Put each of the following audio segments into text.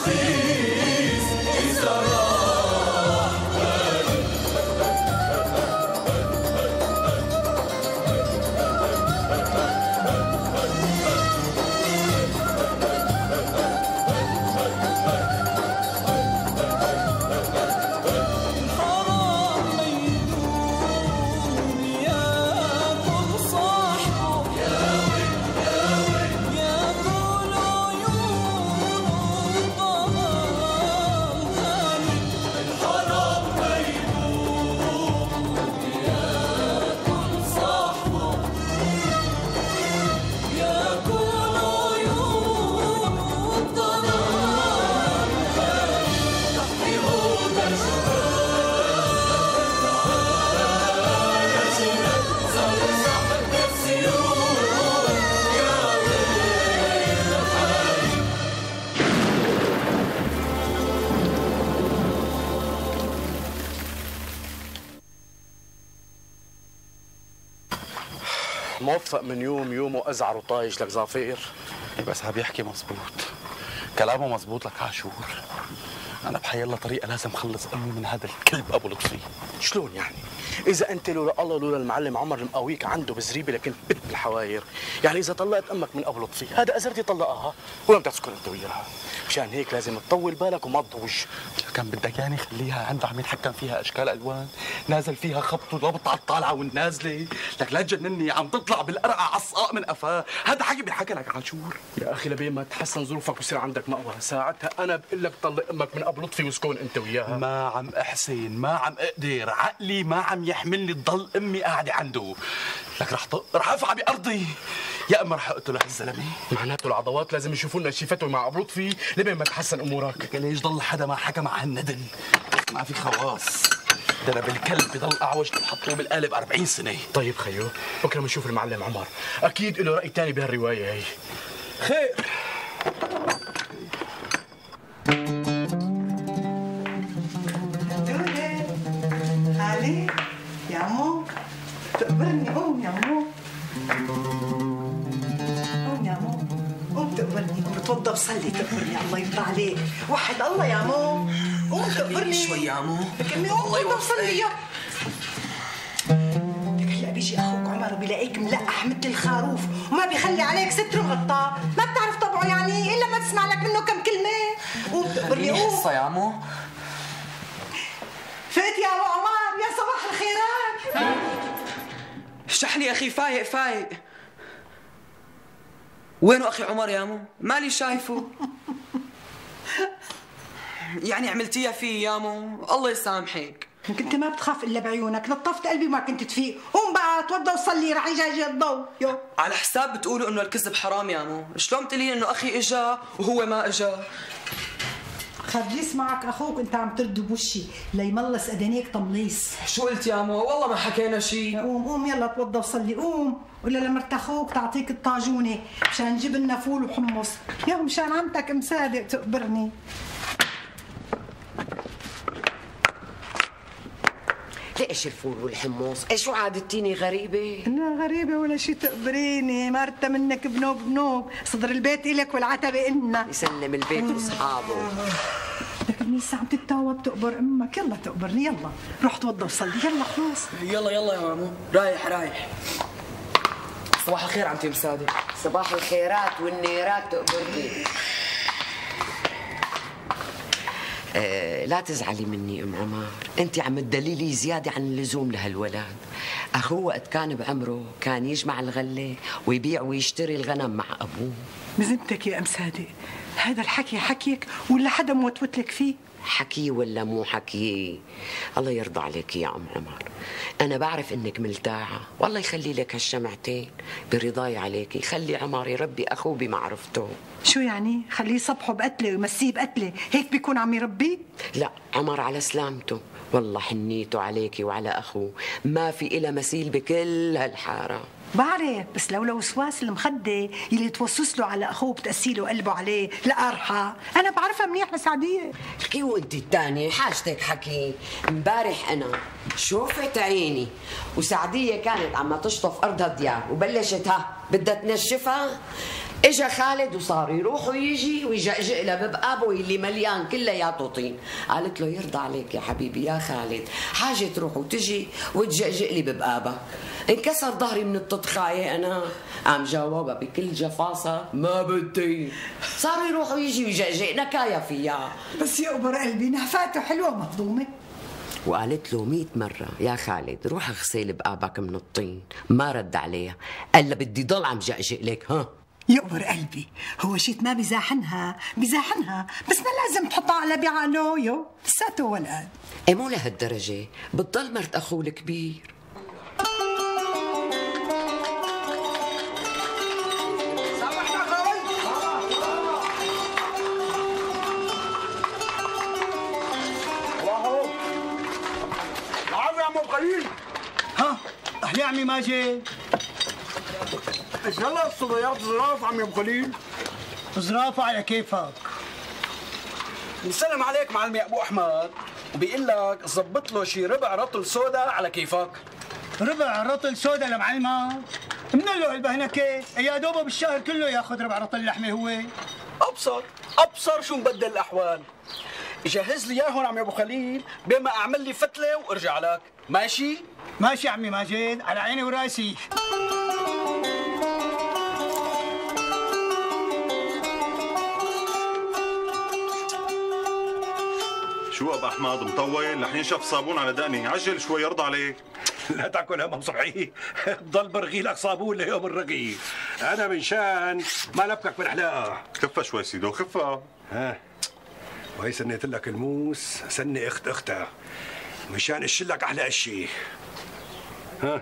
عزيز إذا راح موفق من يوم وازعر وطايش لك زافير. بس عم يحكي مزبوط، كلامه مزبوط لك عاشور. انا بحي الله طريقه لازم خلص امي من هذا الكلب ابو لطفي. شلون يعني؟ اذا انت لولا الله لولا المعلم عمر المقاويك عنده بزريبه لكن بت بالحواير، يعني اذا طلقت امك من ابو لطفي هذا ازرتي طلقها ولم تسكن انت وياها، مشان هيك لازم تطول بالك وما تضوج. كان بدك يعني خليها عندها عم يتحكم فيها اشكال الوان، نازل فيها خبط وضبط على الطالعه والنازله، لك لا تجنني عم تطلع بالقرعه عصقاء من قفاه، هذا حكي بينحكى لك عاشور. يا اخي لبين ما تحسن ظروفك ويصير عندك مأوى، ساعتها انا بقول لك طلق امك من ابو لطفي وسكون انت وياها. ما عم احسن، ما عم اقدر، عقلي ما عم يحملني تضل امي قاعده عنده. لك رح افعى بارضي، يا اما رح اقتل هالزلمه. معناته العضوات لازم يشوفوا لنا شي فتوى مع ابو لطفي لبين ما تحسن امورك. لك ليش ضل حدا ما حكى مع هالندل؟ ما في خواص، درب الكلب بضل اعوج بحطوه بالقالب 40 سنه. طيب خيو، بكره بنشوف المعلم عمر، اكيد له راي ثاني بهالروايه هي. خير. علي يا عمو تقبرني. قوم يا عمو، قوم يا عمو، قوم تقبرني. قوم بتوضى وصلي تقبرني. الله يرضى عليك، وحد الله يا عمو. قوم تقبرني شوي يا عمو. لك امي قوم توضى وصلي. يا لك هلا بيجي اخوك عمر وبيلاقيك ملقح مثل الخروف وما بيخلي عليك ستر وغطاء، ما بتعرف طبعه يعني الا ما تسمع لك منه كم كلمه. قوم تقبرني. قوم قصه يا عمو. فات يا ابو عمار، يا صباح الخيرات. شحني اخي، فايق. وينه اخي عمر يا عمو؟ مالي شايفه. يعني عملتيها فيه يا عمو، الله يسامحك. كنت ما بتخاف الا بعيونك، لطفت قلبي وما كنت تفيق. قوم بقى توضى وصلي، رح يجي الضوء. يو على حساب بتقولوا انه الكذب حرام يا عمو، شلون بتقولي انه اخي اجا وهو ما اجا؟ خرجيس معك اخوك انت عم ترد بوشي ليملص اذانيك تمليص. شو قلت يا عمو؟ والله ما حكينا شيء. قوم يلا توضى وصلي. قوم ولا لمرت اخوك تعطيك الطاجونه مشان نجيب لنا فول وحمص. يا مشان عمتك مصادق تقبرني. ليش الفول والحمص؟ شو عادتيني غريبة؟ لا غريبة ولا شيء تقبريني، مرتة منك بنوب بنوب، صدر البيت إلك والعتبة إلنا. يسلم البيت واصحابه. لك منيسة عم تتاوب تقبر أمك، يلا تقبرني يلا، روح توضى وصلي يلا خلاص. يلا يا مامو، رايح. صباح الخير عمتي مسادة. صباح الخيرات والنيرات تقبرني. لا تزعلي مني ام عمار، انت عم تدللي زياده عن اللزوم لهالولد. اخوه وقت كان بعمره كان يجمع الغله ويبيع ويشتري الغنم مع ابوه. بذمتك يا ام صادق هذا الحكي حكيك ولا حدا موتوت لك فيه؟ حكي ولا مو حكي، الله يرضى عليك يا ام عمر. انا بعرف انك ملتاعه، والله يخلي لك هالشمعتين برضاي عليكي. خلي عمر يربي اخوه بمعرفته. شو يعني؟ خليه يصبحه بقتله ويمسيه بقتله، هيك بيكون عم يربيه؟ لا عمر على سلامته، والله حنيته عليكي وعلى اخوه ما في إلا مثيل بكل هالحاره. بعرف، بس لولا وسواس المخدة يلي توسوس له على اخوه بتقسي له قلبه عليه لقرحة، انا بعرفها منيح مسعدية. حكي وانت الثانية حاجتك حكي. امبارح انا شوفت عيني، وسعدية كانت عم تشطف أرضها ديار وبلشت بدها تنشفها. اجا خالد وصار يروح ويجي ويجأجئ لباب ابو اللي مليان كلياته طين. قالت له يرضى عليك يا حبيبي يا خالد، حاجه تروح وتجي وتجأجئ لي ببابك. انكسر ظهري من التضخايه انا. قام جاوبها بكل جفاصه ما بدي. صار يروح ويجي ويجأجئ نكايا فيها. بس يا قبر قلبي نهفاته حلوه مهضومه. وقالت له 100 مرة يا خالد روح اغسل بقابك من الطين. ما رد عليها، قال لها بدي ضل عم جأجئ لك. ها يقبر قلبي، هو شيت ما بزاحنها بس ما لازم تحطها على بعقله. يو لساته ولد. ايه مو لهالدرجة، بتضل مرت اخوه الكبير. نعم يا عم ابو خليل. ها اهلا يا عمي ماجد. ايش هلا الصبيات زراف عمي ابو خليل؟ زرافة على كيفك. بيسلم عليك معلمي ابو احمد وبيقول لك ظبط له شي ربع رطل سودا على كيفك. ربع رطل سودا لمعلمك؟ من له البهنكة؟ يا دوبه بالشهر كله ياخذ ربع رطل لحمه هو. ابصر شو مبدل الاحوال. جهز لي اياهم عمي ابو خليل بين ما اعمل لي فتله وارجع لك. ماشي؟ ماشي عمي ماجد، على عيني وراسي. شو ابو احمد مطول؟ رح ينشف صابون على دقني، عجل شوي يرضى عليك. لا تاكل هم صبحي، ضل برغي لك صابون ليوم الرقي. انا من شان ما لبكك من حلاقه. خفها شوي سيدو خفها. ها وهي سنيت لك الموس، سني اختها مشان اشلك احلى اشي. ها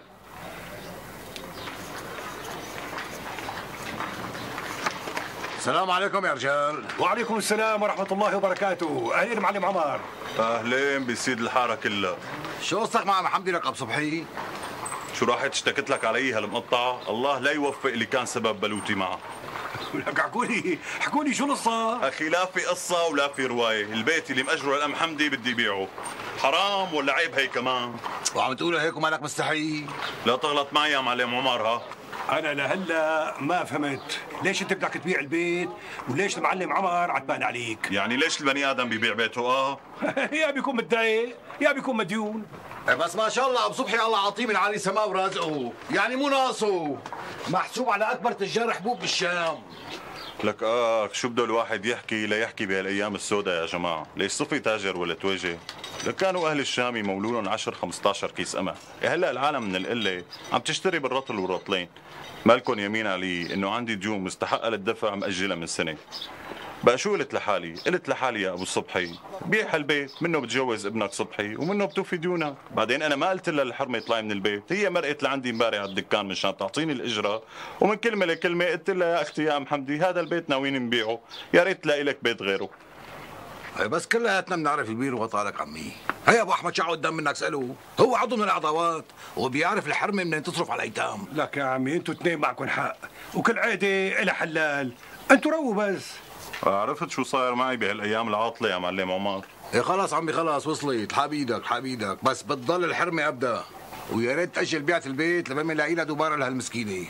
السلام عليكم يا رجال. وعليكم السلام ورحمة الله وبركاته. أهلين معلم عمر. أهلين بسيد الحارة كلها. شو قصتك مع محمدي لك أبو صبحي؟ شو راحت اشتكت لك علي هالمقطعة؟ الله لا يوفق اللي كان سبب بلوتي معه. لك احكوا لي شو القصة؟ أخي لا في قصة ولا في رواية، البيت اللي مأجره للأم حمدي بدي بيعه. حرام ولا عيب هي كمان؟ وعم تقولها هيك ومالك مستحي؟ لا تغلط معي يا معلم عمر. ها أنا لهلا ما فهمت، ليش أنت بدك تبيع البيت؟ وليش المعلم عمر عتبان عليك؟ يعني ليش البني آدم بيبيع بيته؟ يا بيكون متضايق يا بيكون مديون. بس ما شاء الله ابو صبحي الله عطيه من عالي سماء ورازقه، يعني مو ناقصه، محسوب على اكبر تجار حبوب بالشام. لك شو بده الواحد يحكي ليحكي بهالايام السوداء يا جماعه، ليش صفي تاجر ولا تواجه؟ لك كانوا اهل الشام يمولوا لهم 10 15 كيس قمح، هلا العالم من القله عم تشتري بالرطل والرطلين. مالكم يمين علي انه عندي ديون مستحقه للدفع مأجلها من سنه. بقى شو قلت لحالي؟ قلت لحالي يا ابو الصبحي بيع البيت، منه بتجوز ابنك صبحي ومنه بتوفي ديونك. بعدين انا ما قلت لها الحرمه اطلعي من البيت، هي مرقت لعندي امبارح على الدكان مشان تعطيني الاجره، ومن كلمه لكلمه قلت لها يا اختي يا ام حمدي هذا البيت ناويين نبيعه، يا ريت تلاقي لك بيت غيره. بس كلياتنا بنعرف البير وطالك عمي. هي ابو احمد شعو قدام منك اساله، هو عضو من الاعضاوات وبيعرف الحرمه منين تصرف على الايتام. لك يا عمي انتوا اثنين معكم حق، وكل عيده لها حلال، انتوا رووا بس. عرفت شو صاير معي بهالايام العاطله يا معلم عمر؟ ايه خلاص عمي خلاص وصلت، حاب ايدك بس بتضل الحرمه ابدا، ويا ريت تاجل بيعه البيت لما نلاقي لها دوباره لهالمسكينه.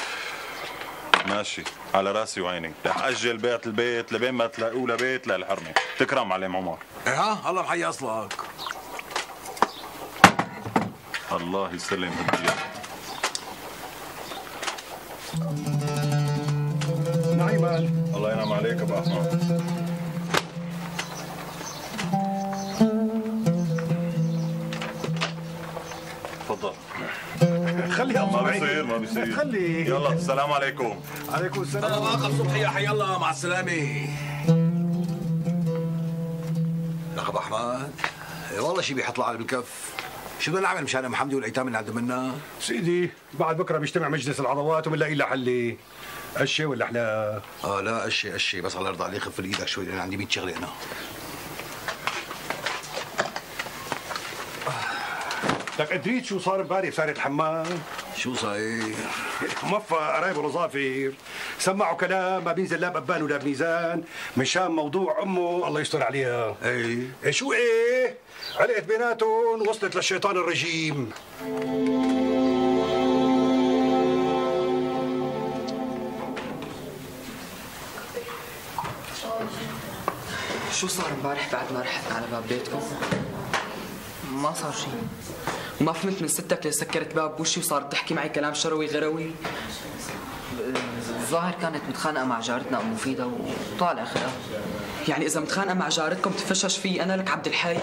ماشي على راسي وعيني، رح اجل بيعه البيت لبين ما تلاقوا لها بيت للحرمه. تكرم معلم عمر. ايه ها الله محيي اصلك. الله يسلم هالديار. نعيمان الله ينعم عليك ابو احمد. تفضل. خليها ما بيصير خلي. يلا السلام عليكم. عليكم السلام. الله واقف صبحي يا حي الله مع السلامه. لك ابو احمد والله شي بيحط على بالكف. شو بدنا نعمل مشان ام حمدي والايتام اللي عند منا؟ سيدي بعد بكره بيجتمع مجلس العضوات وبنلاقي لها حل. قشة ولا حلا؟ لا قشة بس الله يرضى عليك خف ايدك شوي لان عندي 100 شغله انا. لك قدريت شو صار امبارح بسارة الحمام؟ شو صاير؟ موفى قرايب الوظافر سمعوا كلام ما بينزل لا بأبان ولا بميزان مشان موضوع امه الله يستر عليها. ايه شو ايه؟ علقت بيناتهم وصلت للشيطان الرجيم. شو صار امبارح بعد ما رحت على باب بيتكم؟ ما صار شيء. ما فهمت من ستك ليه سكرت باب بوشي وصارت تحكي معي كلام شروي غروي؟ الظاهر كانت متخانقة مع جارتنا أم مفيدة وطال آخرها. يعني إذا متخانقة مع جارتكم تفشش في أنا لك عبد الحي؟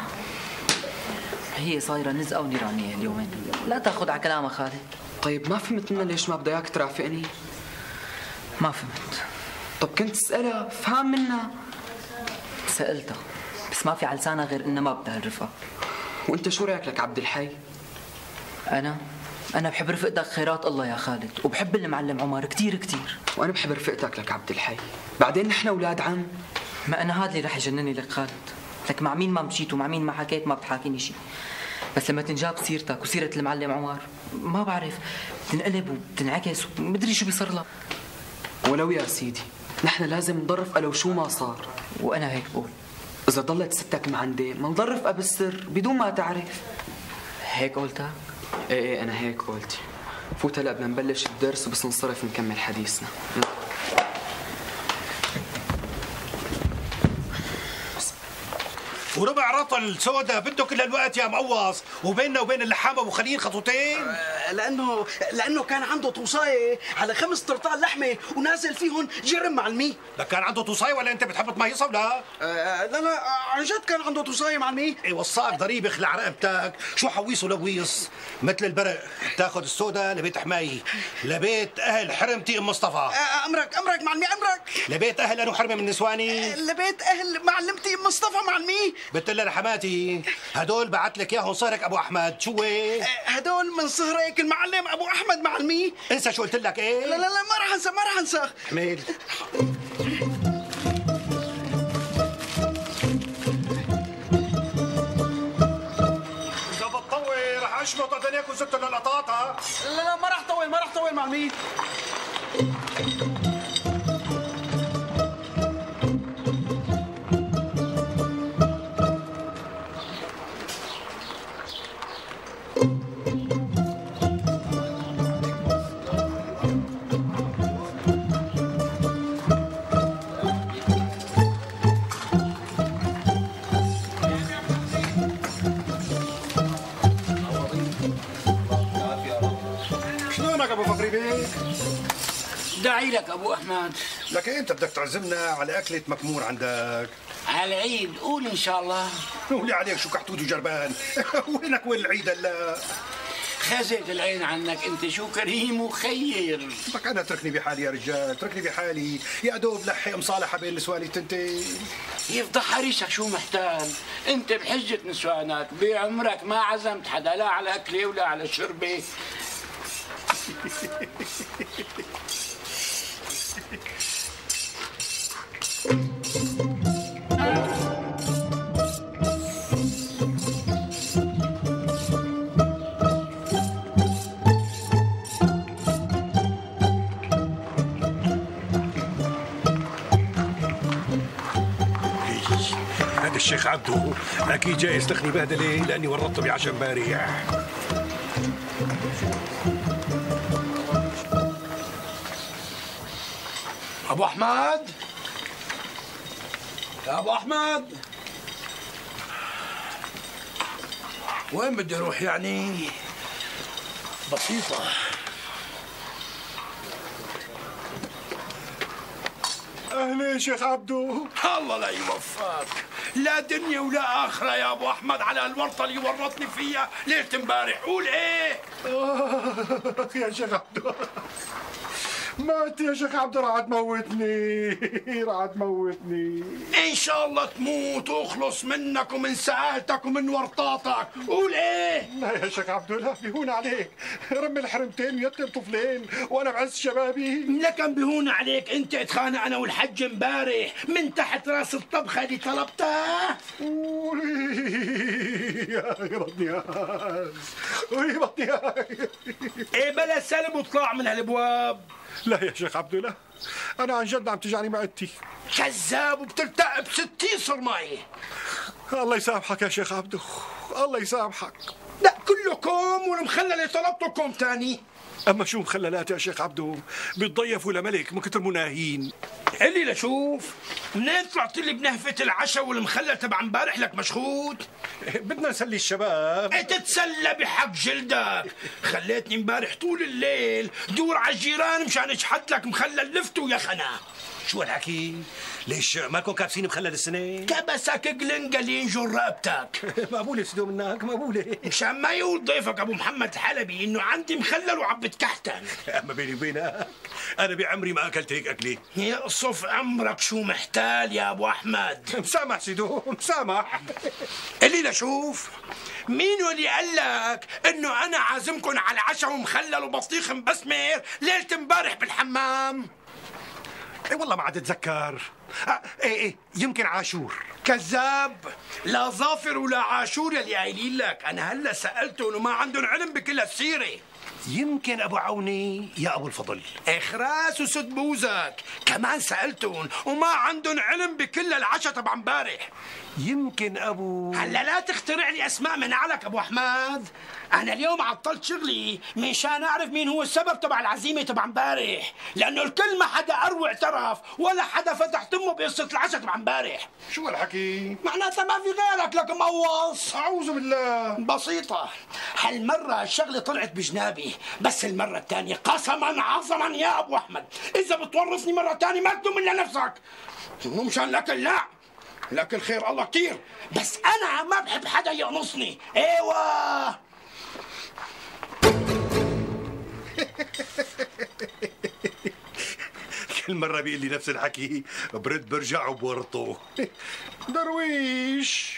هي صايرة نزقة ونيرانية اليومين، لا تاخذ على كلامها خالد. طيب ما فهمت منها ليش ما بدها إياك ترافقني؟ ما فهمت. طب كنت تسألها فهم منها. سألتها بس ما في على لسانها غير إنها ما بدها الرفقة. وأنت شو رأيك لك عبد الحي؟ أنا بحب رفقتك خيرات الله يا خالد، وبحب المعلم عمر كتير كتير. وأنا بحب رفقتك لك عبد الحي، بعدين نحن أولاد عم. ما أنا هاد اللي رح يجنني لك خالد، لك مع مين ما مشيت ومع مين ما حكيت ما بتحاكيني شيء، بس لما تنجاب سيرتك وسيرة المعلم عمر ما بعرف بتنقلب وبتنعكس ومدري شو بيصير لها. ولو يا سيدي نحن لازم نضرف لو شو ما صار. وأنا هيك بقول. إذا ضلت ستك معندي ما نضرف بالسر بدون ما تعرف. هيك قلتها؟ ايه انا هيك قلتي. فوت هلا بدنا نبلش الدرس وبس نصرف نكمل حديثنا. وربع رطل سودا بده كل هالوقت يا مقوص، وبيننا وبين اللحام ابو خليل خطوتين. لانه كان عنده توصايه على 5 طرطال لحمه ونازل فيهم جرم معلمي. لك كان عنده توصايه ولا انت بتحب تميصها ولا؟ لا عن جد كان عنده توصايه معلمي. ايه وصاك ضريب يخلع رقبتك، شو حويصه لويص؟ مثل البرق بتاخذ السودا لبيت حمايي، لبيت اهل حرمتي ام مصطفى. امرك معلمي امرك. لبيت اهل انو حرمه من نسواني؟ لبيت اهل معلمتي ام مصطفى معلمي. بتقول لحماتي هدول بعت لك اياهم صهرك ابو احمد. شو هدول من صهرك المعلم ابو احمد معلمي. انسى شو قلت لك. ايه لا ما راح انسى حميد. اذا بتطول رح اشمط اذنيك وزبط للقطاطه. لا ما راح طول معلمي. داعي لك ابو احمد. لك انت بدك تعزمنا على اكله مكمور عندك على العيد. قول ان شاء الله. قولي عليك شو كحتوت وجربان. وينك وين العيد هلا؟ خزت العين عنك انت، شو كريم وخير. لك انا اتركني بحالي يا رجال، اتركني بحالي. يا دوب لحي مصالحه بين نسواني التنتين. يفضح حريصك شو محتال. انت بحجه نسوانك بعمرك ما عزمت حدا لا على اكله ولا على شربه. هذا الشيخ عبده اكيد جاي يسلخني بهدله لاني ورطته بعشاء امبارح. ابو احمد يا ابو احمد، وين بدي اروح يعني؟ بسيطة. اهلا شيخ عبدو. الله لا يوفقك، لا دنيا ولا اخرة يا ابو احمد على الورطة اللي ورطني فيها ليلة امبارح. قول ايه؟ يا شيخ عبدو مات يا شيخ عبدو، راح تموتني. ان شاء الله تموت واخلص منك ومن سعادتك ومن ورطاتك. قول ايه؟ لا يا شيخ عبدو لا، بيهون عليك. رمي الحرمتين ويتم طفلين وانا بعز شبابي. لكن بيهون عليك انت اتخانق انا والحج امبارح من تحت راس الطبخه اللي طلبتها. بطني ايه بلا سلم وطلع من هالابواب. لا يا شيخ عبدو لا، انا عن جد عم تجعني معدتي. كذاب وبتلتقى ب60 صرمايه. الله يسامحك يا شيخ عبدو، الله يسامحك. لا كلكم والمخلل طلبتكم تاني. اما شو مخللات يا شيخ عبدو؟ بتضيفوا لملك من كتر مناهين. قلي لشوف، منين طلعت لي بنهفة العشاء والمخلل تبع امبارح لك مشخوط؟ بدنا نسلي الشباب. تتسلى بحق جلدك، خليتني امبارح طول الليل دور على الجيران مشان اشحت لك مخلل لفتو يا خنا. شو هالحكي؟ ليش مالكم كابسين مخلل السنة؟ كبسك قلنقل ينجر رقبتك. مقبولة سدو منك مقبولة. مشان ما يقول ضيفك ابو محمد الحلبي انه عندي مخلل وعم بتكحتن. اما بيني وبينك انا بعمري ما اكلت هيك اكلة. يقصف عمرك شو محتال يا ابو احمد. مسامح سيدو مسامح. قلي لشوف، مين اللي قال لك انه انا عازمكم على عشاء ومخلل وبطيخ مبسمر ليلة امبارح بالحمام؟ اي والله ما عاد اتذكر. ايه يمكن عاشور. كذاب، لا ظافر ولا عاشور يلي قايلين لك. انا هلا سالتهم وما عندهم علم بكل هالسيره. يمكن ابو عوني يا ابو الفضل. اخراس وسد بوزك، كمان سالتهم وما عندهم علم بكل العشاء تبع امبارح. يمكن ابو هلا لا تخترع لي اسماء من علك ابو احمد. انا اليوم عطلت شغلي مشان اعرف مين هو السبب تبع العزيمه تبع امبارح، لانه الكل ما حدا اروع اعترف ولا حدا فتح تمه بقصه العشاء تبع امبارح. شو هالحكي؟ معناتها ما في غيرك لك مقوص. اعوذ بالله. بسيطه، هالمره الشغله طلعت بجنابي، بس المره الثانيه قسما عظما يا ابو احمد اذا بتورطني مره ثانيه ما تلوم الا نفسك. مو مشان الاكل، لا لك الخير الله كتير، بس انا ما بحب حدا يقنصني. ايوه كل مرة بيقول لي نفس الحكي، برد برجع وبورطه. درويش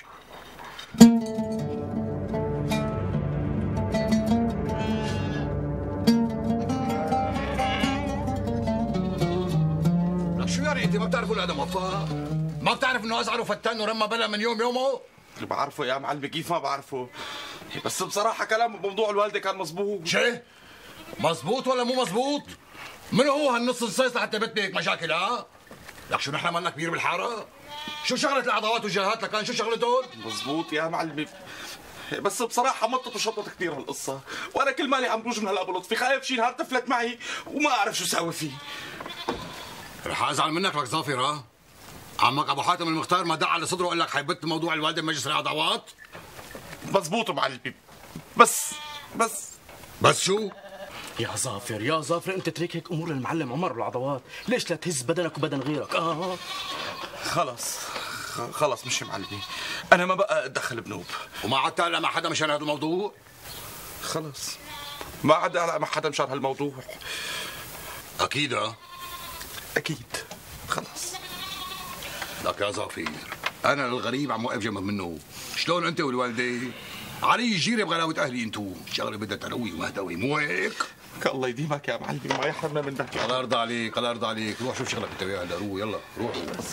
لك شو يعني انت ما بتعرفوا هذا موفق؟ ما بتعرف انه ازعر وفتان ورمى بلا من يومه؟ اللي بعرفه يا معلمي كيف ما بعرفه، بس بصراحة كلامه بموضوع الوالدة كان مزبوط. شي؟ مزبوط ولا مو مزبوط؟ من هو هالنص الصيص لحتى بتني هيك مشاكل ها؟ لك شو نحن مالنا كبير بالحارة؟ شو شغلة العضوات والجهات لكان شو شغلتهم؟ مزبوط يا معلمي، بس بصراحة مطت وشطت كثير هالقصة، وأنا كل مالي عم بوج من هالأبو لطفي، خايف شي نهار تفلت معي وما أعرف شو ساوي فيه. رح أزعل منك لك ظافر ها؟ عمك أبو حاتم المختار ما دع على صدره وقال لك حيبت موضوع الوالدة بمجلس العضوات؟ مزبوط معلمي، بس شو؟ يا ظافر انت ترك هيك امور المعلم عمر بالعضوات، ليش لا تهز بدنك وبدن غيرك؟ خلص مش معلمي، انا ما بقى اتدخل بنوب. وما عاد تعلق مع حدا مشان هذا الموضوع؟ خلص ما عاد اعلق مع حدا مشان هالموضوع. اكيد ها؟ اكيد خلص. لك يا ظافر انا الغريب عم وقف جنب منه، شلون انت والوالده؟ علي جيري بغلاوة اهلي انتو، شغله بدها تروي ومهدوي مو هيك؟ الله يديمك يا معلمي ما يحرمنا منك. الله يرضى عليك الله يرضى عليك، روح شوف شغلك انت وياه هلا، روح يلا روح.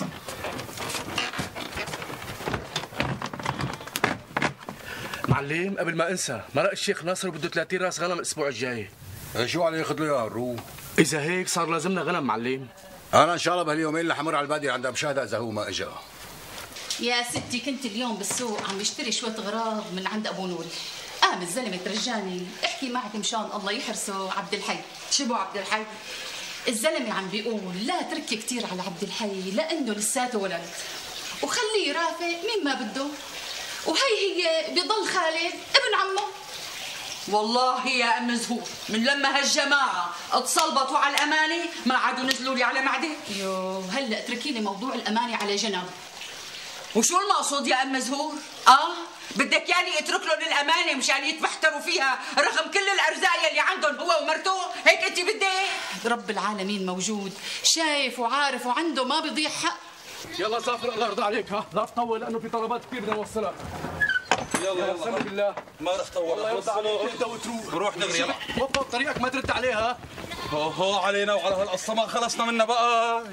معلم قبل ما انسى، مرق الشيخ ناصر بده 30 راس غنم الاسبوع الجاي. شو عليه ياخذ له اياه روح. اذا هيك صار لازمنا غنم معلم. انا ان شاء الله بهاليومين رح امر على الباديه عند مشاهده اذا هو ما اجا. يا ستي كنت اليوم بالسوق عم بشتري شوية أغراض من عند أبو نوري، قام الزلمة ترجاني احكي معك مشان الله يحرسه عبد الحي. شبو عبد الحي؟ الزلمة عم بيقول لا تركي كتير على عبد الحي لأنه لساته ولد، وخليه يرافق مين ما بده، وهي بضل خالد ابن عمه. والله يا ام زهور من لما هالجماعه اتصلبطوا على الامانه ما عادوا نزلوا لي على معده. يو هلا اتركي لي موضوع الامانه على جنب. وشو المقصود يا ام زهور؟ بدك يعني اترك لهم الامانه مشان يتبحتروا فيها رغم كل الارزاق اللي عندهم هو ومرته؟ هيك انت بدك؟ رب العالمين موجود، شايف وعارف وعنده ما بيضيع حق. يلا ظافر الله يرضى عليك، لا تطول لانه في طلبات كثير بدنا نوصلها. يلا سلم بالله. ما رح طول، الله يرضى عليك انت وتروح. روح دغري يلا. وقف طريقك ما ترد عليها. هو علينا وعلى هالقصه ما خلصنا منها بقى.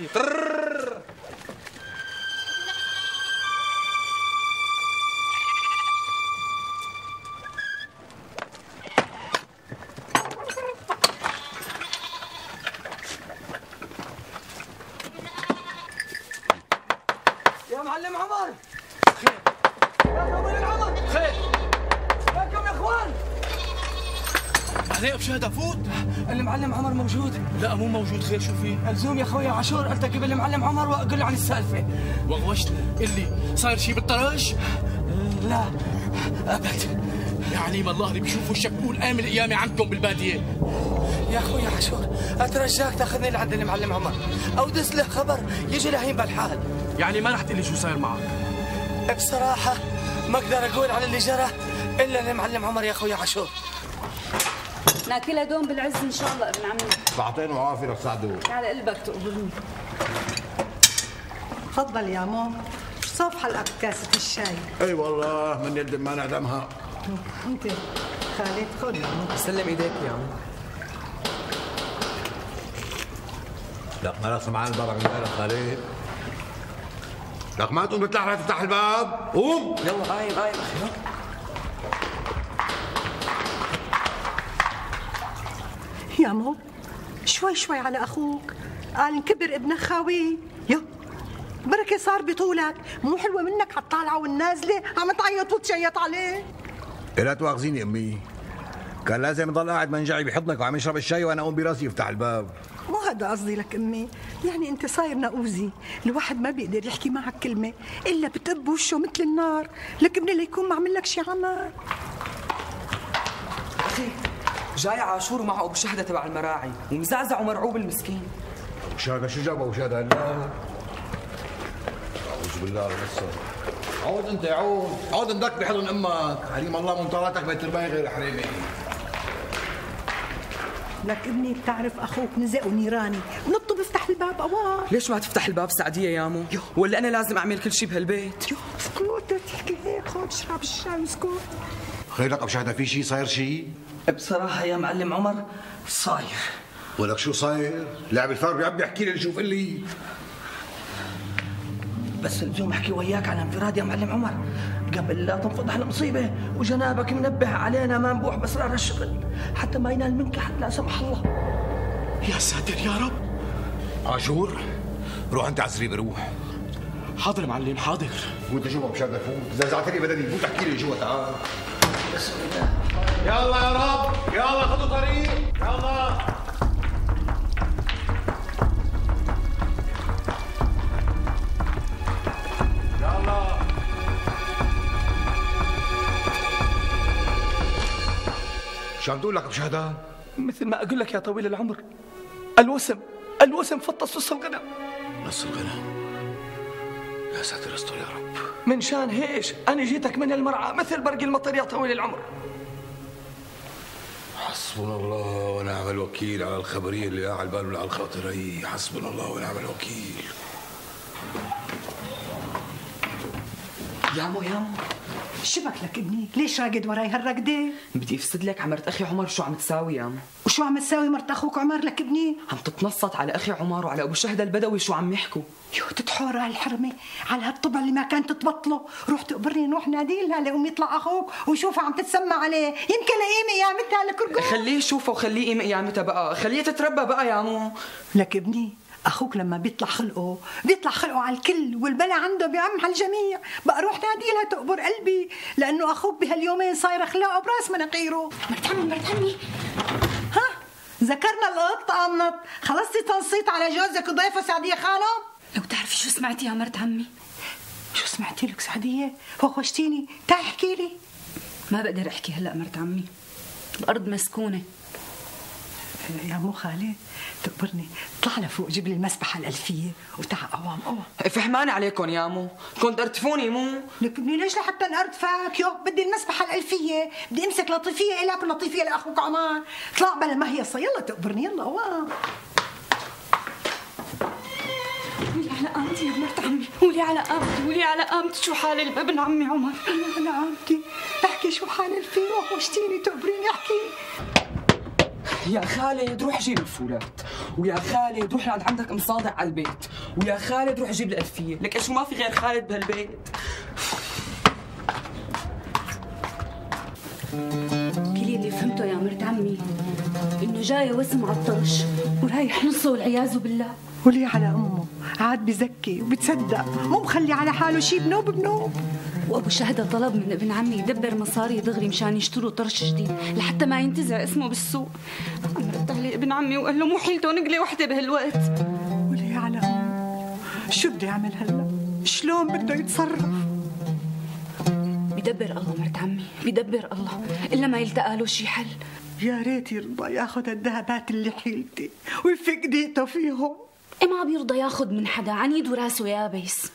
معلم عمر. خير يا ابو العمر. خير لكم يا اخوان. علي ابو شهد فوت. المعلم عمر موجود؟ لا مو موجود. خير شو في؟ الزوم يا اخويا عاشور التقي بالمعلم عمر واقول له عن السالفه. وغوشت اللي صاير شي بالطرش؟ لا ابد. يا عليم الله اللي بيشوف وشك بقول ايام الايام عندكم بالباديه. يا اخويا عاشور اترجاك تاخذني لعند المعلم عمر او دس له خبر يجي لهين بالحال. يعني ما رح تقلي شو صاير معك؟ بصراحه ما اقدر اقول على اللي جرى الا المعلم عمر يا اخويا عاشور. ناكلها دوم بالعز ان شاء الله ابن عمي. ساعتين وعافيه لك سعدو. على قلبك تقبرني. تفضل يا مو. صوف حلقة بكاسة الشاي. اي والله من يد ما نعدمها. انت خالد خذ يا مو. سلم ايديك يا مو. لك ما لك سمعان الباب من غير خالد. لك ما تقوم تطلع تفتح الباب. قوم يلا قايم قايم اخي. يا مو شوي شوي على اخوك. قال كبر ابن خاوي. يا بركة صار بطولك. مو حلوة منك عالطالعة والنازلة عم تعيط وتشيط عليه. لا تواخذيني امي. كان لازم يضل قاعد منجعي بحضنك وعم يشرب الشاي وانا اقوم براسي يفتح الباب. مو هذا قصدي لك امي. يعني انت صاير نقوزي. الواحد ما بيقدر يحكي معك كلمة الا بتقب وشه مثل النار. لك ابني ليكون ما عمل لك شي عمل. اخي جاي عاشور معه ابو شهده تبع المراعي ومزعزع ومرعوب المسكين. ابو شهده شو جاب ابو شهده هلا؟ اعوذ بالله من عود انت عود اندك بحضن امك. حريم الله منطلاتك بيت رباي غير حريمي. لك ابني بتعرف اخوك نزق ونيراني نطه بيفتح الباب اوار. ليش ما تفتح الباب سعديه يا مو؟ ولا انا لازم اعمل كل شيء بهالبيت؟ اسكت تحكي هيك. خذ اشرب الشاي واسكت. خير لك ابو شهده في شيء صاير شيء؟ بصراحه يا معلم عمر صاير. ولك شو صاير؟ لاعب الفار عم بيحكي لي شوف لي. بس اليوم احكي وياك على انفراد يا معلم عمر قبل لا تنفضح المصيبه وجنابك منبه علينا ما نبوح باسرار الشغل حتى ما ينال منك حد لا سمح الله. يا ساتر يا رب. عاشور روح انت عزري بروح. حاضر معلم حاضر. وانت جوا مشان فوت زعزعتني بدني فوت احكي لي جوا تعال. بسم الله. يلا يا رب يلا خذوا طريق يلا. شو عم تقول لك ابو شهده؟ مثل ما اقول لك يا طويل العمر الوسم فطس نص الغنم. نص الغنم؟ يا ساتر استر يا رب. من شان هيش انا جيتك من المرعى مثل برق المطر يا طويل العمر. حسبنا الله ونعم الوكيل على الخبريه اللي على البال ولا على الخاطريه. حسبنا الله ونعم الوكيل. يا مو شبك لك ابني؟ ليش راقد وراي هالرقدة؟ بدي افسد لك عمرت اخي عمر شو عم تساوي يا مو. وشو عم تساوي مرت اخوك عمر لك ابني؟ عم تتنصت على اخي عمر وعلى ابو شهده البدوي شو عم يحكوا. يو تتحور هالحرمه على هالطبع اللي ما كانت تبطله. روح تقبرني نروح نادي لها لقوم يطلع اخوك وشوفها عم تتسمى عليه يمكن لاقيمه قيامتها لكركم. خليه يشوفها وخليه قيمه قيامتها بقى. خليه تتربى بقى يا مو. لك ابني اخوك لما بيطلع خلقه على الكل والبلا عنده بيعم على الجميع. بقى روح نادي لها تقبر قلبي لانه اخوك بهاليومين صاير اخلاقه براس مناقيره. مرت عمي ها ذكرنا القط قامنط. خلصتي تنصيت على جوزك وضيفه سعديه خانم؟ لو تعرفي شو سمعتي يا مرت عمي. شو سمعتي لك سعديه؟ وخشتيني. تعي احكي لي. ما بقدر احكي هلا مرت عمي. الارض مسكونه. يا مو خالد تقبرني اطلع لفوق جيب لي المسبحه الالفيه وتعا قوام فهماني عليكم يا مو. كنت ارتفوني مو. لك ابني ليش لحتى نقرتفك؟ يو بدي المسبحه الالفيه. بدي امسك لطيفيه الك ولطيفيه لاخوك عمان. اطلع بلا ما هي يلا تقبرني يلا قوام. ولي على قامتي يا مرت عمي. ولي على قامتي شو حال ابن عمي عمر. انا على قامتي احكي شو حال الفيه وحشتيني تقبريني احكي. يا خالد روح جيب الفولات. ويا خالد روح لعند عندك مصادع على البيت. ويا خالد روح جيب الألفية. لك شو ما في غير خالد بهالبيت. كل اللي فهمته يا مرت عمي انه جاي وسم على الطرش ورايح نصه والعياذ بالله. ولي على أمه عاد بزكي وبتصدق، مو مخلي على حاله شي بنوب بنوب. وأبو شهدة طلب من ابن عمي يدبر مصاري دغري مشان يشتروا طرش جديد لحتى ما ينتزع اسمه بالسوق. مرت عليه ابن عمي وقال له مو حيلته نقلة وحدة بهالوقت. ولي على أمه شو بده يعمل هلا؟ شلون بده يتصرف؟ بدبر الله مرت عمي، بدبر الله، إلا ما يلتقى له شي حل. يا ريت يرضى ياخذ الذهبات اللي حيلتي ويفك ديته فيهم. ما بيرضى ياخذ من حدا، عنيد وراسه يابس.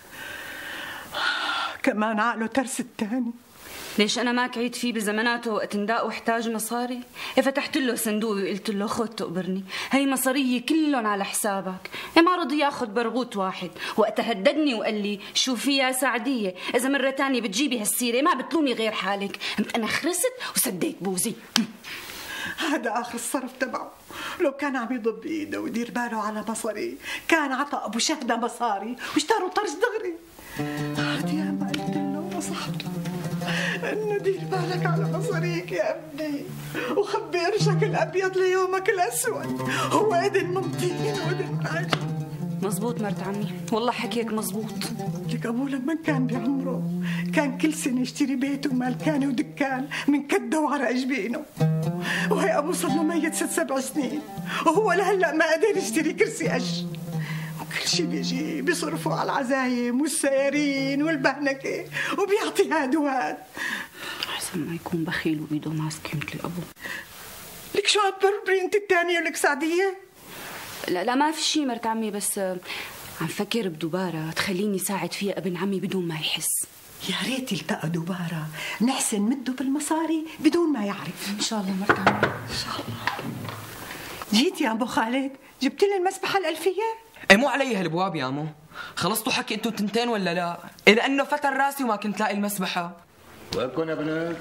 كمان عقله ترس التاني. ليش أنا ما كعيت فيه بزماناته وقت نداق واحتاج مصاري؟ فتحت له صندوق وقلت له خذ تقبرني، هي مصاريي كلهم على حسابك. ما رضي ياخذ برغوت واحد، وقتها هددني وقال لي شوفي يا سعدية، إذا مرة تانية بتجيبي هالسيرة ما بتلومي غير حالك. قمت أنا خرست وسديت بوزي. هذا آخر الصرف تبعه. لو كان عم يضب بإيده ويدير باله على مصاري كان عطى أبو شهدة مصاري واشتروا طرش دغري. هاد يا ما قلت له ونصحته إنه دير بالك على مصاريك يا ابني وخبي قرشك الأبيض ليومك الأسود. هو إذن ممتين وإذن عجيب. مزبوط مرت عمي، والله حكيك مزبوط. لك أبوه لما كان بعمره كان كل سنة يشتري بيت ومالكانة ودكان من كده وعرق جبينه، وهي أبوه صار له ميت 6-7 سنين وهو لهلا ما قدر يشتري كرسي قش. وكل شيء بيجي بيصرفوا على العزايم والسيارين والبهنكة وبيعطي هاد وهاد. أحسن ما يكون بخيل وبيده ماسك مثل أبوه. لك شو عم تبربري أنت الثانية ولك سعدية؟ لا ما في شيء مرت عمي، بس عم فكر بدبارة تخليني ساعد فيها ابن عمي بدون ما يحس. يا ريت يلتقى دبارة نحسن مده بالمصاري بدون ما يعرف. إن شاء الله مرت عمي، إن شاء الله. جيت يا أبو خالد، جبت لي المسبحة الألفية؟ اي مو علي هالبواب يا مو. خلصتوا حكي انتوا تنتين ولا لا؟ لأنه فتر راسي وما كنت لاقي المسبحة. وينكم يا بنات؟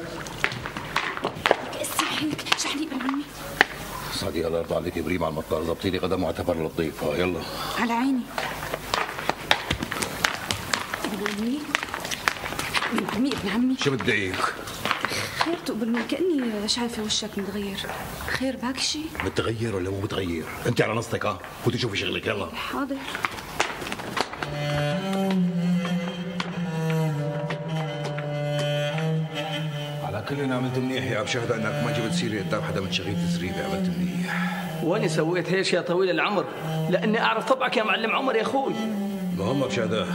استحيك شحني ابن عمي. صديق الله يرضى عليك ابريم على المطار، ضبطي لي غدا معتبر للضيف. يلا على عيني. ابن عمي ابن عمي شو بدك؟ خير تقبلني، كأني شايفة وشك متغير. خير باك شيء؟ متغير ولا مو متغير؟ انت على نصتك. فوتي شوفي شغلك. يلا حاضر. على كل عملت منيح يا ابو شهدة انك ما جبت سيرة قدام حدا من شغيل تزريبي. عملت منيح. واني سويت هيك يا طويل العمر لاني اعرف طبعك يا معلم عمر يا اخوي. المهم ابو شهدة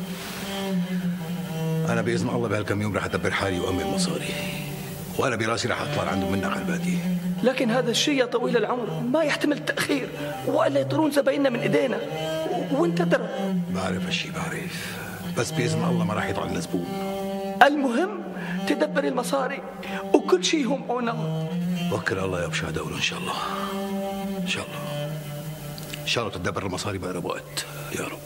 انا باذن الله بهالكم يوم رح ادبر حالي وامن مصاري، وانا براسي رح اطلع عندهم منك على الباديه. لكن هذا الشيء يا طويل العمر ما يحتمل التاخير، والا يطيرون زبايننا من ايدينا، وانت ترى. بعرف هالشيء بعرف، بس باذن الله ما راح يطلع لنا زبون. المهم تدبر المصاري وكل شيء هم عون الله. وكل الله يا ابو شهدة ان شاء الله. ان شاء الله ان شاء الله تدبر المصاري بأقرب وقت يا رب.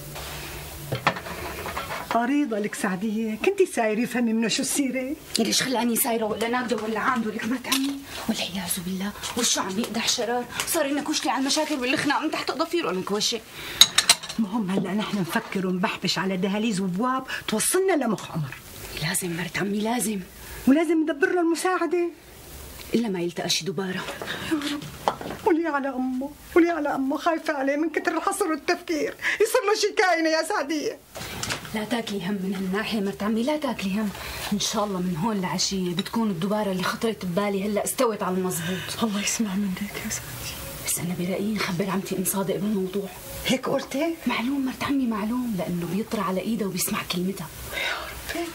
عريضة لك سعدية، كنتي سايرة فهمي منه شو السيرة؟ ليش خلاني سايرة ولا ناقدة ولا عنده لك مرت عمي؟ والعياذ بالله وشه عم يقدح شرار، صار لنا كشلي على المشاكل والخناق من تحت ضفيره المكوشة. المهم هلا نحن نفكر ونبحبش على دهاليز وابواب توصلنا لمخ عمر. لازم مرت عمي لازم، ولازم ندبر له المساعدة إلا ما يلتقى شي دبارة. يا رب. ولي على أمه، ولي على أمه، خايفة عليه من كتر الحصر والتفكير يصير له شي كاينة يا سعدية. لا تاكلي هم من هالناحية مرت عمي، لا تاكلي هم. إن شاء الله من هون لعشية بتكون الدبارة اللي خطرت ببالي هلا استوت على المزبوط. الله يسمع منك يا سعدية. بس أنا برأيي نخبر عمتي إن صادق بالموضوع. هيك قلتي؟ معلوم مرت عمي معلوم، لأنه بيطرى على إيده وبيسمع كلمتها. يا ربي.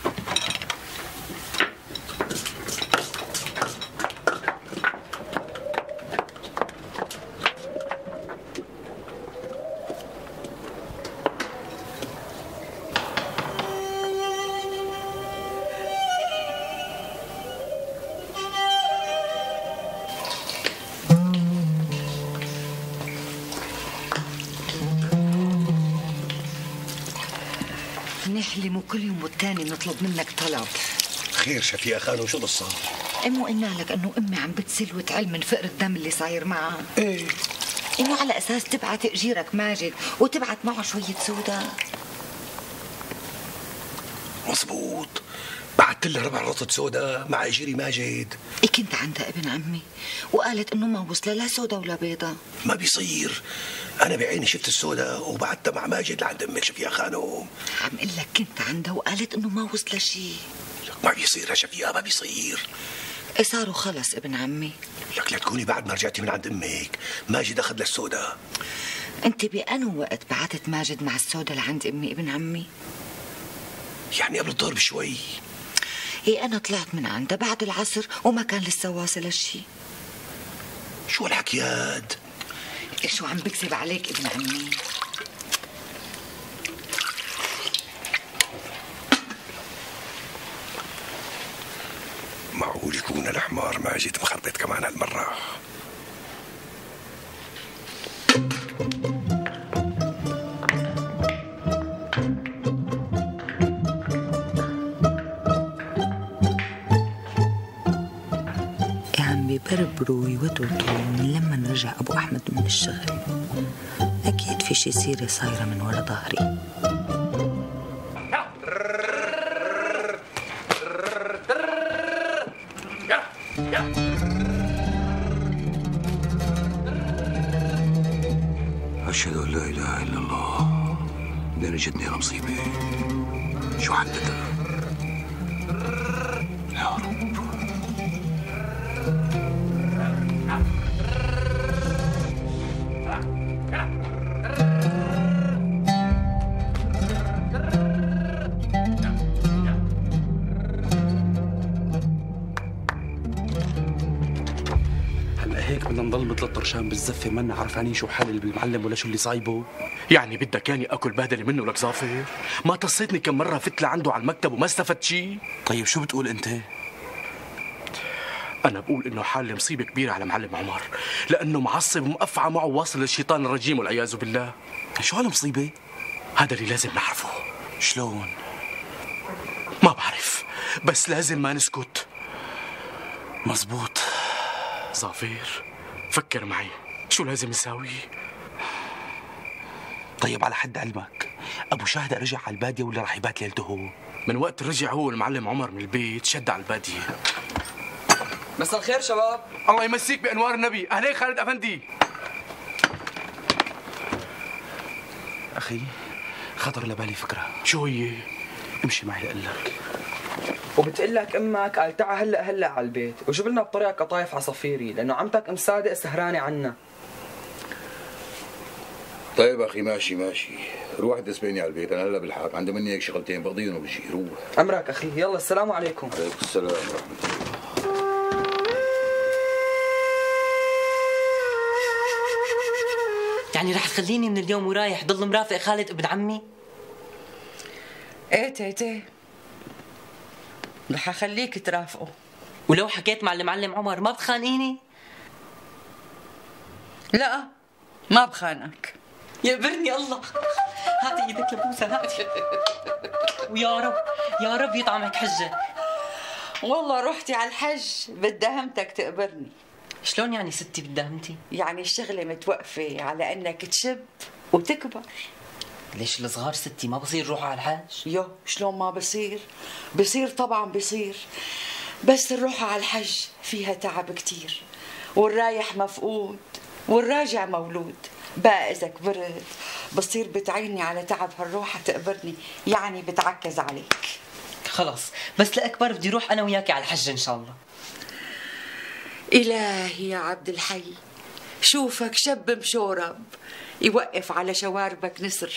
نحلم كل يوم والتاني نطلب منك طلب. خير شفيقة خانو شو الصار؟ مو قلنا لك انه امي عم بتسل وتعل من فقر الدم اللي صاير معها؟ ايه انه على اساس تبعت اجيرك ماجد وتبعت معه شوية سودا. مزبوط، بعت لها ربع رطة سودا مع اجيري ماجد. كنت عندها ابن عمي وقالت انه ما وصلها لا سودا ولا بيضة. ما بيصير، انا بعيني شفت السودا وبعتها مع ماجد لعند امك شفيقة خانم. عم اقول لك كنت عندها وقالت انه ما وصلها شيء. ما بيصير يا شفيقة، ما بيصير. صاروا خلص ابن عمي. لك لا تكوني بعد ما رجعتي من عند امك ماجد اخذ للسودا. انت بأنو وقت بعتت ماجد مع السودا لعند امي ابن عمي؟ يعني قبل الظهر بشوي. انا طلعت من عندها بعد العصر وما كان لسه واصل هالشي. شو هالحكياد؟ شو عم بكذب عليك ابن عمي؟ معقول يكون الحمار ماجد مخربط كمان هالمرة؟ يبربروا ويوتوتوا من لما رجع أبو أحمد من الشغل. أكيد في شي سيرة صايرة من ورا ظهري. أشهد أن لا إله إلا الله. بدنا جتني مصيبة. شو حدتها؟ يا رب. هيك بدنا نضل مثل الطرشان بالزفه ما عرفانين شو حال بالمعلم ولا شو اللي صايبه. يعني بدك ياني اكل بهدله منه لك ظافر؟ ما تصيتني كم مره فت لعنده على المكتب وما استفدت شيء. طيب شو بتقول انت؟ انا بقول انه حال مصيبه كبيره على معلم عمر، لانه معصب ومقفعه معه واصل للشيطان الرجيم والعياذ بالله. شو هالمصيبه؟ هذا اللي لازم نعرفه. شلون؟ ما بعرف، بس لازم ما نسكت. مزبوط. صافير فكر معي، شو لازم نساوي؟ طيب على حد علمك ابو شاهدة رجع على الباديه ولا رح يبات ليلته هو؟ من وقت رجع هو المعلم عمر من البيت شد على الباديه. مساء الخير شباب. الله يمسيك بانوار النبي. اهلين خالد افندي. اخي خطر لبالي فكره. شو هي؟ امشي معي لقلك. وبتقول لك امك قال تعا هلا على البيت وجيب لنا بطريقه قطايف عصافيري لانه عمتك ام صادق سهرانه عنا. طيب اخي ماشي روح تسبقني على البيت، انا هلا بالحق عندي مني هيك شغلتين بقضيهم وبجي. روح. امرك اخي. يلا السلام عليكم. عليكم السلام ورحمه الله. يعني رح تخليني من اليوم ورايح ضل مرافق خالد ابن عمي؟ ايه تيتي رح اخليك ترافقه. ولو حكيت مع المعلم عمر ما بتخانقيني؟ لا ما بخانقك. يقبرني الله. هاتي ايدك لبوسه هاتي. ويا رب يا رب يطعمك حجه. والله روحتي على الحج بدهمتك تقبرني. شلون يعني ستي بدهمتي؟ يعني الشغله متوقفه على انك تشب وتكبر. ليش الصغار ستي ما بصير روحوا على الحج؟ يو شلون ما بصير؟ بصير طبعا بصير، بس الروحة على الحج فيها تعب كتير، والرايح مفقود والراجع مولود. بقى إذا كبرت بصير بتعيني على تعب هالروحة تقبرني، يعني بتعكز عليك. خلص بس لأكبر بدي روح أنا وياكي على الحج إن شاء الله. إلهي يا عبد الحي، شوفك شب مشورب يوقف على شواربك نسر.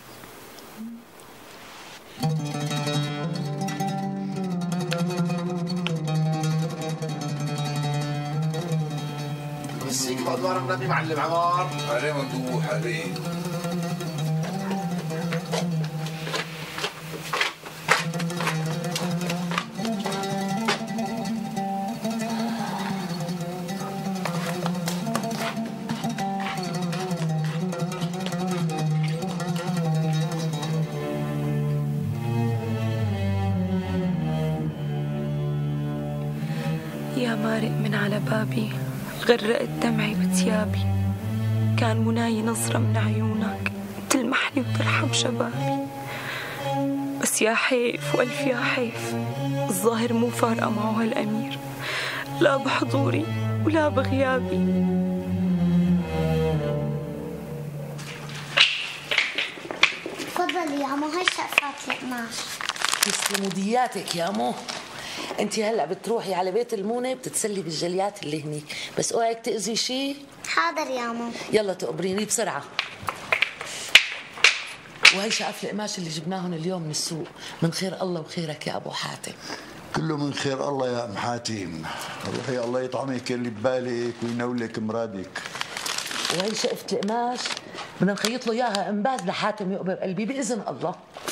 مسيك بأنوار النبي معلم عمار. عليه ممدوح عليه. يا مارق من على بابي غرقت دمعي بثيابي، كان مناي نظرة من عيونك تلمحني وترحم شبابي، بس يا حيف والف يا حيف، الظاهر مو فارقة معه هالأمير، لا بحضوري ولا بغيابي. تفضلي يا عمو، هاي شقفات القماش. تسلموا دياتك يا مو. انت هلا بتروحي على بيت المونه بتتسلي بالجليات اللي هنيك، بس اوعك تاذي شيء. حاضر يا عمو. يلا تقبريني بسرعه. وهي شقف القماش اللي جبناهم اليوم من السوق، من خير الله وخيرك يا ابو حاتم. كله من خير الله يا ام حاتم. روحي الله يطعمك اللي ببالك وينولك مرادك. وهي شقفة القماش بدنا نخيط له اياها انباز لحاتم يقبر قلبي باذن الله.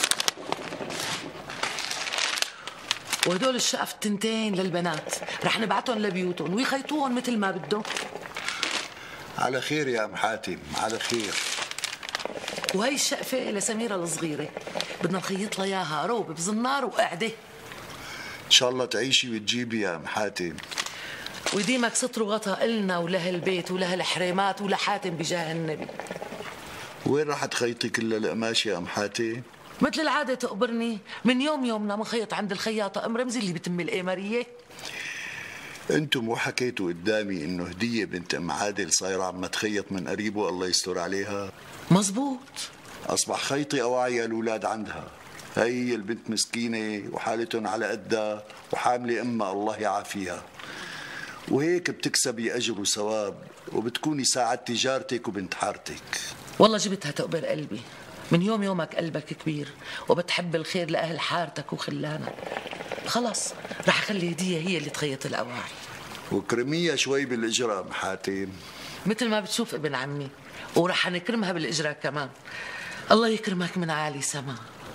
وهدول الشقف التنتين للبنات رح نبعتهم لبيوتهم ويخيطوهم مثل ما بدهم. على خير يا ام حاتم، على خير. وهي الشقفة لسميرة الصغيرة بدنا نخيط لها اياها روب بزنار وقعدة. ان شاء الله تعيشي وتجيبي يا ام حاتم. ويديمك ستر وغطا إلنا ولهالبيت ولهالحريمات ولحاتم بجاه النبي. وين راح تخيطي كل القماش يا ام حاتم؟ مثل العادة تقبرني، من يومنا منخيط عند الخياطة ام رمزي اللي بتم القمرية. انتم مو حكيتوا قدامي انه هدية بنت ام عادل صايرة عم تخيط من قريبه الله يستر عليها؟ مزبوط. اصبح خيطي اواعي الاولاد عندها. هي البنت مسكينة وحالتهم على قدها وحاملة امها الله يعافيها. وهيك بتكسبي اجر وثواب وبتكوني ساعدتي جارتك وبنت حارتك. والله جبتها تقبر قلبي، من يومك قلبك كبير وبتحب الخير لاهل حارتك وخلانك. خلاص رح اخلي هديه هي اللي تخيط الاواعي. وكرميها شوي بالاجره ام حاتم. مثل ما بتشوف ابن عمي، ورح نكرمها بالاجره كمان. الله يكرمك من عالي سما.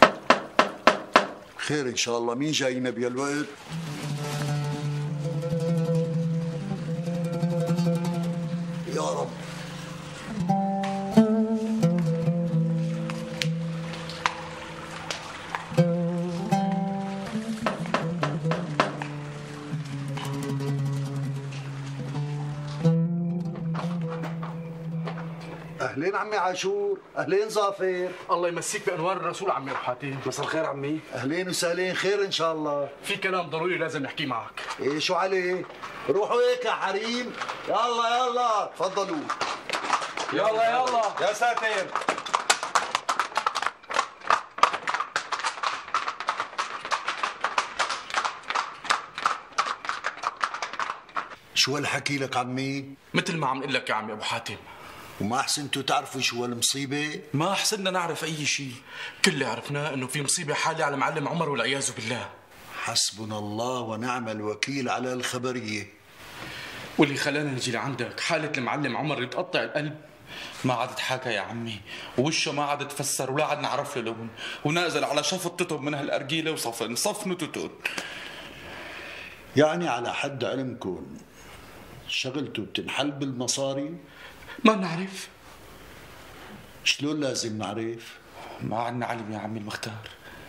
خير ان شاء الله. مين جاينا بهالوقت؟ يا رب. اهلين عمي عاشور، اهلين ظافر. الله يمسيك بانوار الرسول عمي ابو حاتم. مساء الخير عمي. اهلين وسهلين، خير ان شاء الله. في كلام ضروري لازم نحكيه معك. ايه شو عليه؟ روحوا هيك يا حريم. يلا يلا تفضلوا. يلا يلا يا ساتر. شو هالحكي لك عمي؟ مثل ما عم نقول لك يا عمي ابو حاتم. وما احسنتوا تعرفوا شو هالمصيبه؟ ما احسننا نعرف اي شيء، كل اللي عرفناه انه في مصيبه حالة على معلم عمر والعياذ بالله. حسبنا الله ونعم الوكيل على الخبريه. واللي خلانا نجي لعندك حاله المعلم عمر اللي بتقطع القلب. ما عاد تحكى يا عمي، ووشه ما عاد تفسر ولا عاد نعرف له لون، ونازل على شفطتهم من هالارجيله وصفن توتون. يعني على حد علمكم شغلته بتنحل بالمصاري؟ ما نعرف. شلون لازم نعرف؟ ما عندنا علم يا عمي المختار.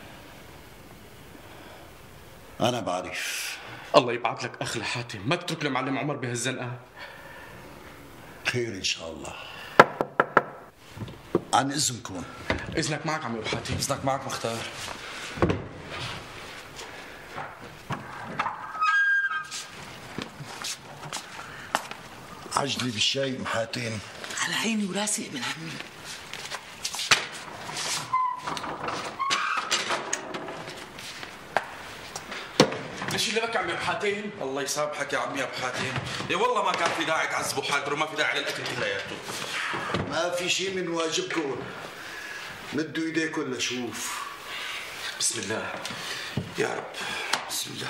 أنا بعرف. الله يبعث لك أخ لحاتم، ما تترك المعلم عمر بهالزنقة. خير إن شاء الله. عن إذنكم. إذنك معك عمي أبو حاتم. إذنك معك مختار. عجلي بالشاي ام حاتم. على عيني وراسي ابن عمي. ليش اللي بك عمي ابو حاتم؟ الله يسامحك يا عمي ابو حاتم، يا والله ما كان في داعي تعذبوا حالكم وما في داعي للاكل كلياته. ما في شيء من واجبكم. مدوا ايديكم لشوف. بسم الله. يا رب. بسم الله.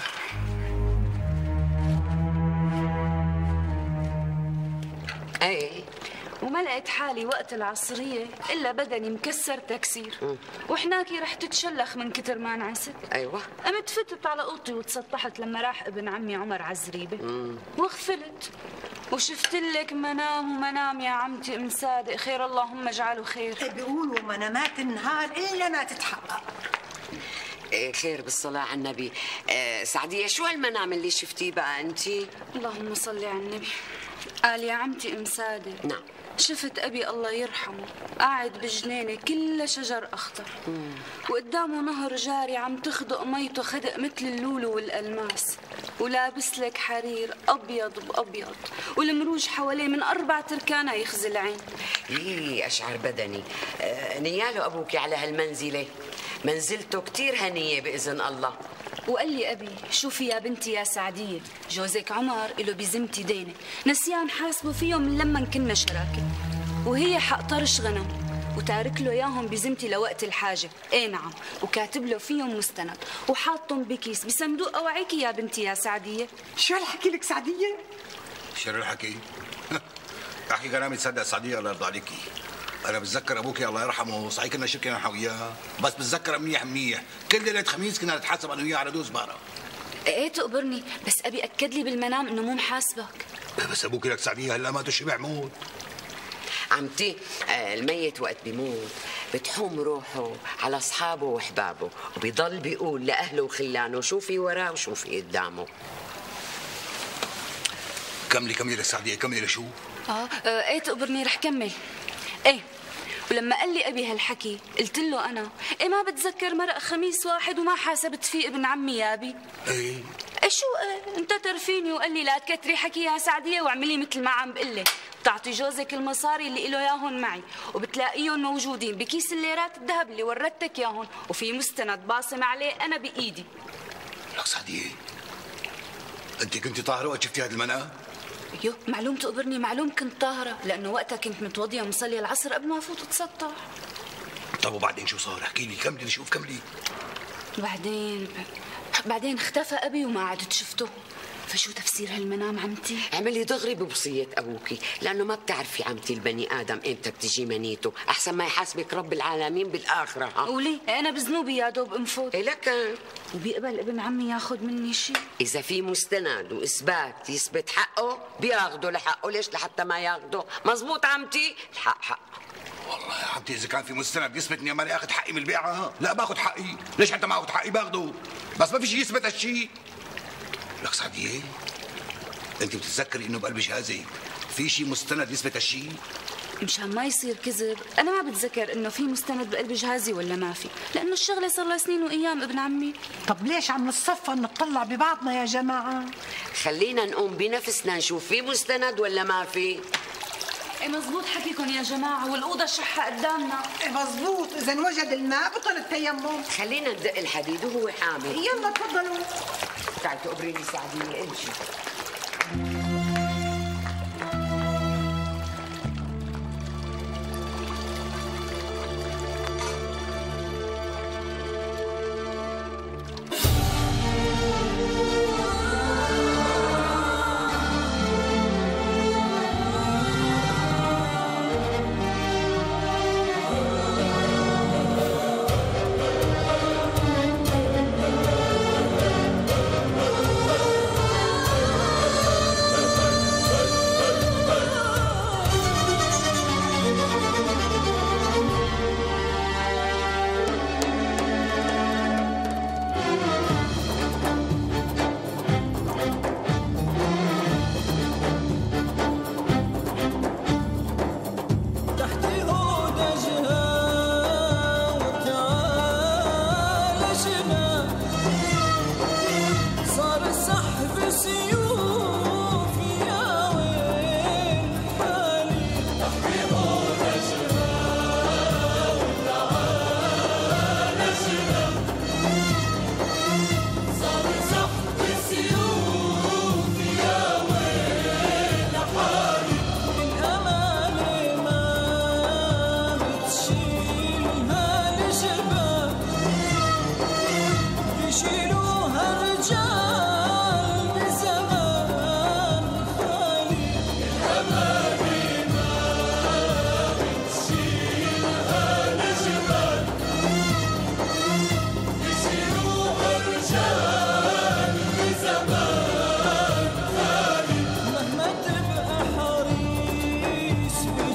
ايه وما لقيت حالي وقت العصرية إلا بدني مكسر تكسير. وحناكي رح تتشلخ من كتر ما انعست. أيوة. قمت فتت على أوضتي وتسطحت لما راح ابن عمي عمر عالزريبة. وغفلت وشفت لك منام ومنام يا عمتي ام صادق، خير اللهم اجعله خير. بيقولوا منامات النهار إلا ما تتحقق. إيه خير بالصلاة على النبي. سعدية شو هالمنام اللي شفتيه بقى أنتِ؟ اللهم صلي على النبي. قال يا عمتي ام صادق. نعم. شفت أبي الله يرحمه قاعد بجنينة كلها شجر أخضر وقدامه نهر جاري عم تخدق ميته خدق مثل اللولو والألماس، ولابس لك حرير أبيض بأبيض، والمروج حواليه من 4 تركانة يخزي العين. أشعر بدني. نياله أبوك على هالمنزلة، منزلته كتير هنية بإذن الله. وقال لي أبي شوفي يا بنتي يا سعدية، جوزك عمر إله بذمتي دينة نسيان حاسبه فيهم من لما كنا شراكة، وهي حق طرش غنم وتارك له اياهم بذمتي لوقت الحاجة. ايه نعم، وكاتب له فيهم مستند وحاطهم بكيس بصندوق أوعيكي يا بنتي يا سعدية. شو هالحكي لك سعدية؟ شو الحكي؟ احكي كلامي تصدق سعدية الله يرضى عليكي. أنا بتذكر أبوكي الله يرحمه، صحيح كنا شركة نحن وياه، بس بتذكر منيح منيح، كل ليلة خميس كنا نتحاسب أنا وياه على دوز بارة. ايه تقبرني، بس أبي أكد لي بالمنام إنه مو محاسبك. بس أبوكي لك سعدية هلا ماتوا شبع موت. عمتي الميت وقت بيموت بتحوم روحه على أصحابه وأحبابه، وبيضل بيقول لأهله وخلانه شو في وراه وشو في قدامه. كملي لك سعدية، كملي لشو؟ ايه تقبرني رح كمل. ايه ولما قال لي أبي هالحكي قلت له أنا إيه ما بتذكر مرق خميس واحد وما حاسبت فيه ابن عمي يا أبي. ايه شو انت ترفيني وقال لي لا تكتري حكي يا سعدية واعملي مثل ما عم بقلك، بتعطي جوزك المصاري اللي له ياهن معي وبتلاقيهم موجودين بكيس الليرات الذهب اللي وردتك ياهن، وفي مستند باصم عليه أنا بإيدي. لك سعدية أنت كنتي طاهرة وقت شفتي هذا المنام؟ يو معلوم تقبرني، معلوم كنت طاهرة لأنه وقتها كنت متوضية مصلية العصر قبل ما أفوت أتسطح. طب وبعدين شو صار؟ احكي لي، كملي شوف كملي. بعدين اختفى أبي وما عدت شفته. فشو تفسير هالمنام عمتي؟ اعملي دغري بوصية أبوكي، لأنه ما بتعرفي عمتي البني آدم إمتى بتجي منيته، أحسن ما يحاسبك رب العالمين بالآخرة. وليه؟ أنا بذنوبي يا دوب انفوت. لك وبيقبل ابن عمي ياخذ مني شيء؟ إذا في مستند وإثبات يثبت حقه بياخده لحقه، ليش لحتى ما ياخده؟ مزبوط عمتي، الحق حق. والله يا عمتي إذا كان في مستند يثبت إني مالي آخذ حقي من البيعة، لا باخذ حقي، ليش حتى ما آخذ حقي باخده، بس ما في شيء يثبت هالشيء. لك سعدية أنت بتتذكري إنه بقلب جهازك في شيء مستند يثبت هالشيء؟ مشان ما يصير كذب أنا ما بتذكر إنه في مستند بقلب جهازي ولا ما في، لأنه الشغلة صار لها سنين وأيام ابن عمي. طب ليش عم نتصفى نطلع ببعضنا يا جماعة؟ خلينا نقوم بنفسنا نشوف في مستند ولا ما في. ايه مزبوط حكيكم يا جماعة، والأوضة الشحة قدامنا. ايه مزبوط، إذا وجد الماء بطل التيمم. خلينا ندق الحديد وهو حامل. يلا تفضلوا. تعي تقبريني سعدية امشي.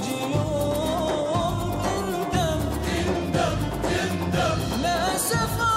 سفر